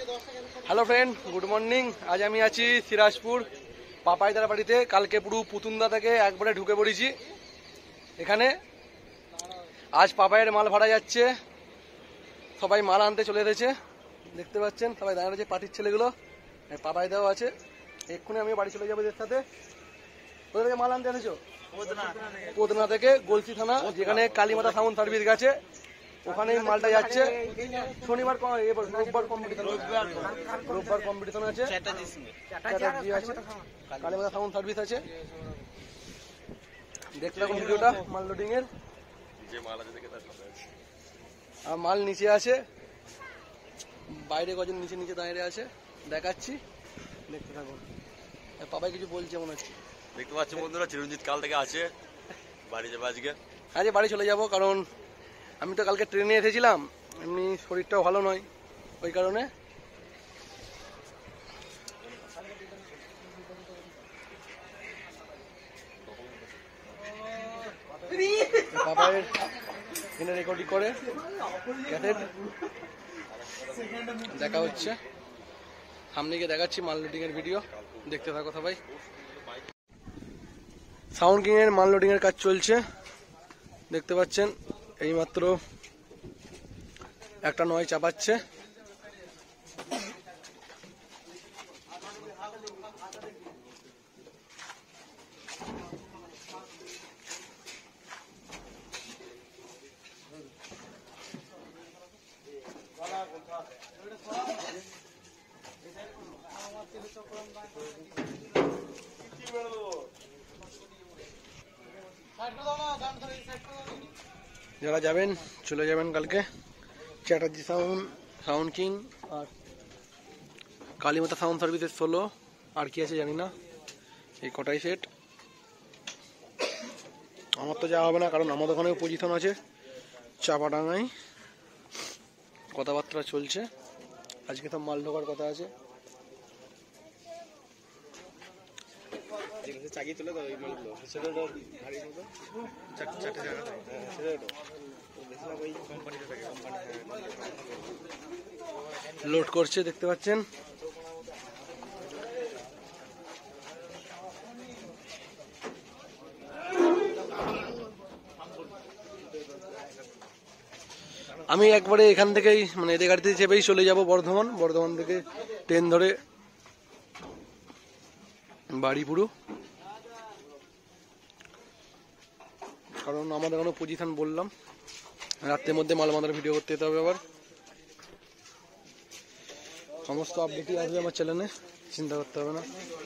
Hello friend, good morning. আজ আমি আছি সিরাজপুর পাপাইদার বাড়িতে। কালকে পুরো পুতুন্দা থেকে একবারে ঢুকে পড়েছি এখানে। আজ পাপাইয়ের মাল ভাড়া যাচ্ছে, সবাই মাল আনতে চলে এসেছে। দেখতে পাচ্ছেন সবাই দাঁড়িয়ে রয়েছে, পার্টির ছেলেগুলো। পাপাইদাও আছে। এক্ষুনি আমি বাড়ি চলে যাবো এদের সাথে। কোথা থেকে মাল আনতে এসেছো? পোদনা থেকে, গলসি থানা, যেখানে কালীমাতা সাউন্ড সার্ভিস গেছে ওখানে মালটা যাচ্ছে। শনিবার রোববার কম্পিটিশন আছে, চ্যাটার্জি আছে, কালীমাতা সাউন্ড সার্ভিস আছে। দেখতে থাকুন ভিডিওটা মাল লোডিং এর। আর মাল নিচে আছে, বাইরে কজন নিচে নিচে দাঁড়িয়ে আছে, দেখাচ্ছি, দেখতে থাকুন। পাপাই কিছু বলছে মনে হচ্ছে। দেখতে পাচ্ছি বন্ধুরা, চিরঞ্জিত কাল থেকে আছে, বাড়ি যাবে আজকে। আজকে বাড়ি চলে যাব, কারণ আমি তো কালকে ট্রেনে এসেছিলাম, এমনি শরীরটাও ভালো নয়, ওই কারণে। বাবার এখানে রেকর্ডিং করে ক্যাসেট দেখা হচ্ছে। সামনে গিয়ে দেখাচ্ছি মাল লোডিং এর ভিডিও, দেখতে থাকো সবাই। সাউন্ড কিং এর মাল লোডিং এর কাজ চলছে, দেখতে পাচ্ছেন। এইমাত্র একটা নয় চাপাচ্ছে। যারা যাবেন চলে যাবেন কালকে। চ্যাটার্জি সাউন্ড কিং আর কালীমাতা সাউন্ড সার্ভিসের 16, আর কি আছে জানি না, এই কটাই সেট। আমার তো যাওয়া হবে না, কারণ আমাদের ওখানে পজিশন আছে চাপাডাঙ্গায়, কথাবার্তা চলছে। আজকে তো মাল ঢোকার কথা আছে। লোড করছে, দেখতে পাচ্ছেন। আমি একবারে এখান থেকেই মানে এদের গাড়িতে চেপেই চলে যাব বর্ধমান থেকে ট্রেন ধরে বাড়ি পুরো। কারণ আমাদের কোনো পজিশন বললাম, রাত্রের মধ্যে মাল মাদার ভিডিও করতে যেতে হবে। আবার সমস্ত আপডেটই আসবে আমার চ্যানেলে, চিন্তা করতে হবে না।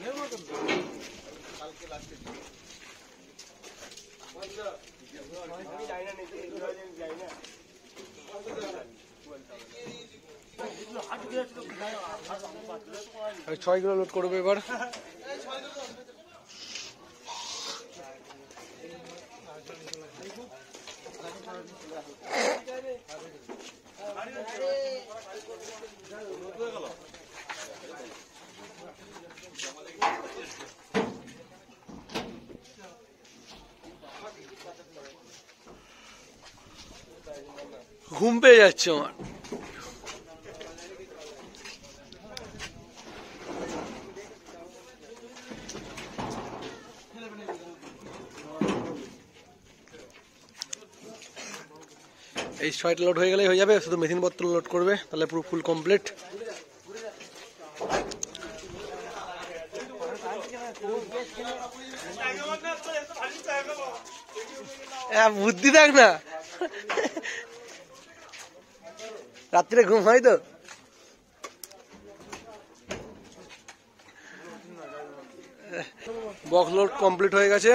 ছয় কিলো লোড করবে এবার। ঘুম পেয়ে যাচ্ছে আমার। এই 6টা লোড হয়ে গেলেই হয়ে যাবে, শুধু মেশিন পত্র লোড করবে, তাহলে পুরো ফুল কমপ্লিট। বুদ্ধি দেখ না, রাত্রে ঘুম হয় তো। বক্স লোড কমপ্লিট হয়ে গেছে।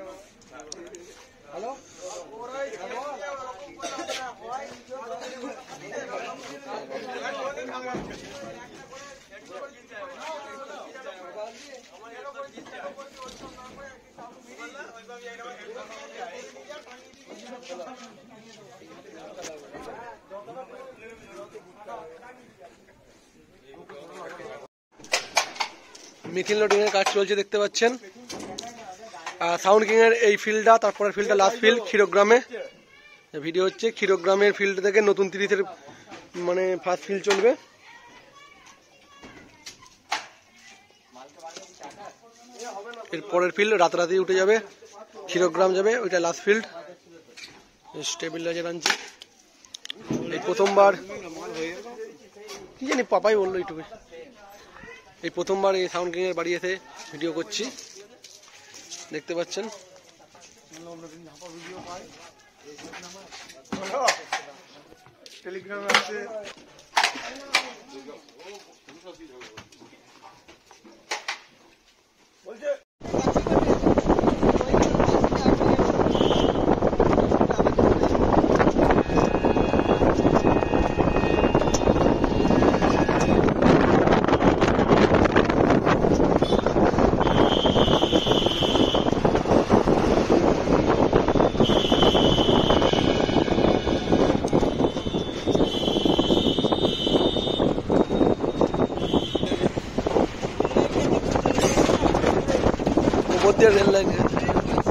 মিথিন লোডিং এর কাজ চলছে, দেখতে পাচ্ছেন। সাউন্ড কিং এর এই ফিল্ডটা, তারপরের ফিল্ডটা লাস্ট ফিল্ড ক্ষীরগ্রামে ভিডিও হচ্ছে। ক্ষীরগ্রামের ফিল্ড থেকে নতুন 30-এর মানে ফার্স্ট ফিল্ড চলবে। এর পরের ফিল্ড রাতারাতি উঠে যাবে, ক্ষীরগ্রাম যাবে, ওইটা লাস্ট ফিল্ড। স্টেবিলাইজার আনছি, এই প্রথমবার কি জানি পাপাই বললো এইটুকু, এই প্রথমবার এই সাউন্ড কিং এর বাড়ি এসে ভিডিও করছি, দেখতে পাচ্ছেন। টেলিগ্রামে আছে রেল লাইন।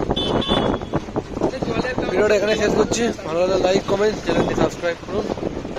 ভিডিওটা এখানে শেষ করছি, ভালো লাগলে লাইক কমেন্ট, চ্যানেলটি সাবস্ক্রাইব করুন।